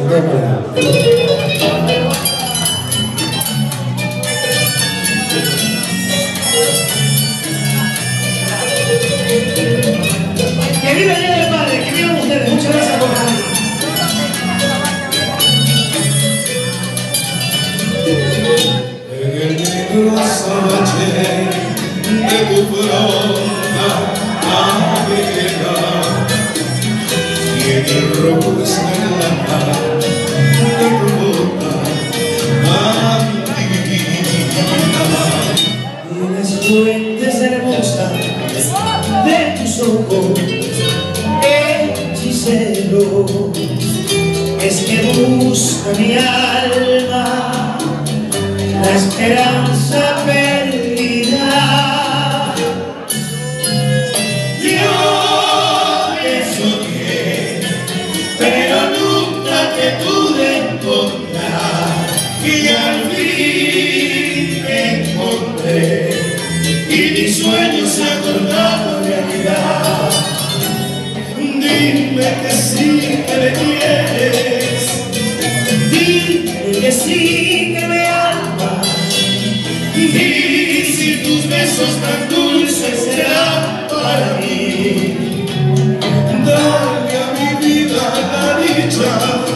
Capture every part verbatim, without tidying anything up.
tema. Que viva el Día del Padre, que vivan ustedes. Muchas gracias por venir. En el negro azabache de tu pronta navidad y en el rojo escarlata de tu boca divina. Y las fuentes hermosas de tus ojos, hechicero, es que busca mi alma la esperanza perdida. Yo te soñé, pero nunca te pude encontrar, y al fin te encontré, y mi sueño se ha tornado realidad. Dime que sí, que me quieres, Dime que sí, que me amas. y si tus besos tan dulces serán para mí. Dale a mi vida la dicha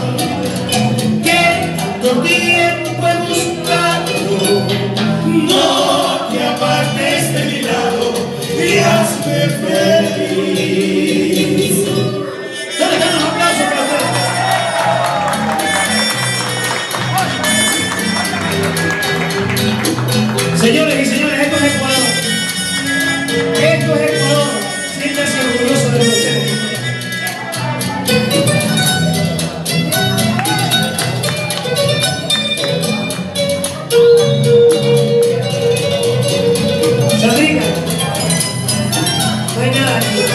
Que tanto tiempo he buscado. no te apartes de mi lado y hazme feliz. Dale, dale un aplauso para ustedes. Señores y señores, esto es Ecuador. Esto es Ecuador. Siéntanse orgullosos de ustedes. Sandrina, no hay nada aquí.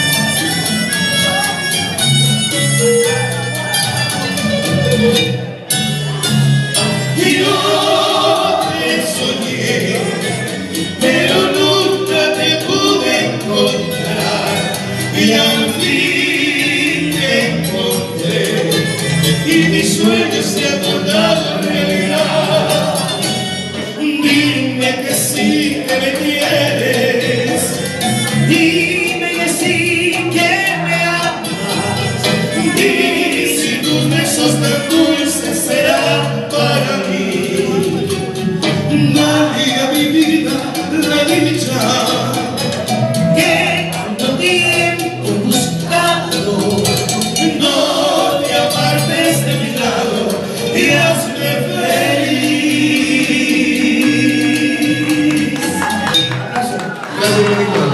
Y yo te soñé, pero nunca te pude encontrar, y al fin te encontré, y mi sueño se ha tornado realidad. Dime que sí, que me quieres, Dime que sí, que me amas. y si tus besos tan dulces serán para mí. Dale a mi vida la dicha Que tanto tiempo he buscado. no te apartes de mi lado y hazme feliz. Gracias. Gracias,